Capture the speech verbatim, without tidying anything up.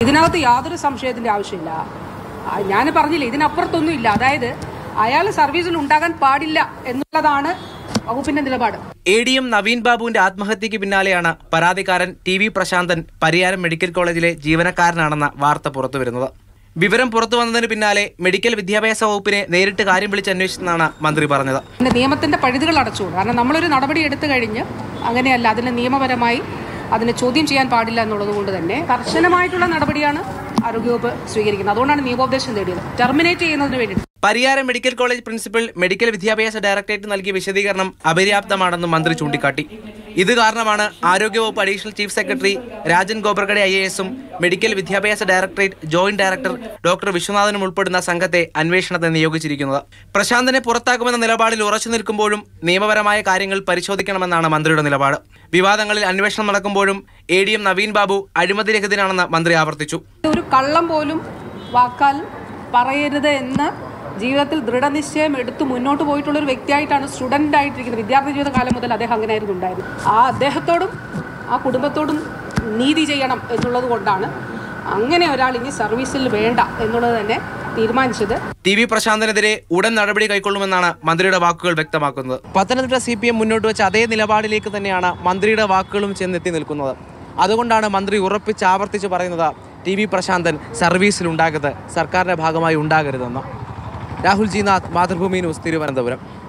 ഇതിനകത്ത് യാതൊരു സംശയത്തിന്റെ ആവശ്യമില്ല. ഞാൻ പറഞ്ഞില്ല, ഇതിനപ്പുറത്തൊന്നും ഇല്ല. അതായത് അയാൾ സർവീസിൽ ഉണ്ടാകാൻ പാടില്ല എന്നുള്ളതാണ് വകുപ്പിന്റെ നിലപാട്. എ ഡി എം നവീൻ ബാബുവിന്റെ ആത്മഹത്യക്ക് പിന്നാലെയാണ് പരാതിക്കാരൻ T V Prashanthan Pariyaram medical കോളേജിലെ ജീവനക്കാരനാണെന്ന വാർത്ത പുറത്തുവരുന്നത്. വിവരം പുറത്തു വന്നതിന് പിന്നാലെ മെഡിക്കൽ വിദ്യാഭ്യാസ വകുപ്പിനെ നേരിട്ട് കാര്യം വിളിച്ച് അന്വേഷിച്ചെന്നാണ് മന്ത്രി പറഞ്ഞത്. നിയമത്തിന്റെ പഴുതുകൾ അടച്ചു. കാരണം നമ്മളൊരു നടപടി എടുത്തു കഴിഞ്ഞ് അങ്ങനെയല്ല, അതിന് നിയമപരമായി അതിനെ ചോദ്യം ചെയ്യാൻ പാടില്ല എന്നുള്ളത് കൊണ്ട് തന്നെ കർശനമായിട്ടുള്ള നടപടിയാണ് ആരോഗ്യവകുപ്പ് സ്വീകരിക്കുന്നത്. അതുകൊണ്ടാണ് നിയമോപദേശം തേടിയത്, ടെർമിനേറ്റ് ചെയ്യുന്നതിന് വേണ്ടി. Pariyaram medical college principal medical വിദ്യാഭ്യാസ ഡയറക്ടറേറ്റ് നൽകിയ വിശദീകരണം അപര്യാപ്തമാണെന്നും മന്ത്രി ചൂണ്ടിക്കാട്ടി. ഇത് കാരണമാണ് ആരോഗ്യവകുപ്പ് additional chief secretary Rajan Khobragade I A എസും മെഡിക്കൽ വിദ്യാഭ്യാസ ഡയറക്ടറേറ്റ് ജോയിന്റ് ഡയറക്ടർ ഡോക്ടർ വിശ്വനാഥനും ഉൾപ്പെടുന്ന സംഘത്തെ അന്വേഷണത്തിന് നിയോഗിച്ചിരിക്കുന്നത്. പ്രശാന്തനെ പുറത്താക്കുമെന്ന നിലപാടിൽ ഉറച്ചു നിൽക്കുമ്പോഴും നിയമപരമായ കാര്യങ്ങൾ പരിശോധിക്കണമെന്നാണ് മന്ത്രിയുടെ നിലപാട്. വിവാദങ്ങളിൽ അന്വേഷണം നടക്കുമ്പോഴും A D M Naveen Babu അഴിമതിരഹിതനാണെന്ന് മന്ത്രി ആവർത്തിച്ചു. ഒരു കള്ളം പോലും വാക്കാൽ പറയരുത് എന്ന് ജീവിതത്തിൽ ദൃഢനിശ്ചയം എടുത്ത് മുന്നോട്ട് പോയിട്ടുള്ള ഒരു വ്യക്തിയായിട്ടാണ് സ്റ്റുഡൻ്റ് ആയിട്ടിരിക്കുന്നത്. വിദ്യാർത്ഥി ജീവിത കാലം മുതൽ അദ്ദേഹം അങ്ങനെയായിരുന്നു ഉണ്ടായിരുന്നു. ആ അദ്ദേഹത്തോടും ആ കുടുംബത്തോടും നീതി ചെയ്യണം എന്നുള്ളത് കൊണ്ടാണ് അങ്ങനെ ഒരാൾ ഇനി സർവീസിൽ വേണ്ട എന്നുള്ളത് തന്നെ തീരുമാനിച്ചത്. ടി വി പ്രശാന്തനെതിരെ ഉടൻ നടപടി കൈക്കൊള്ളുമെന്നാണ് മന്ത്രിയുടെ വാക്കുകൾ വ്യക്തമാക്കുന്നത്. പത്തനംതിട്ട സി പി എം മുന്നോട്ട് വെച്ച അതേ നിലപാടിലേക്ക് തന്നെയാണ് മന്ത്രിയുടെ വാക്കുകളും ചെന്നെത്തി നിൽക്കുന്നത്. അതുകൊണ്ടാണ് മന്ത്രി ഉറപ്പിച്ച് ആവർത്തിച്ച് പറയുന്നത് ടി വി പ്രശാന്തൻ സർവീസിലുണ്ടാകരുത്, സർക്കാരിന്റെ ഭാഗമായി ഉണ്ടാകരുതെന്ന്. Rahul G Nath, Mathrubhumi news, Thiruvananthapuram.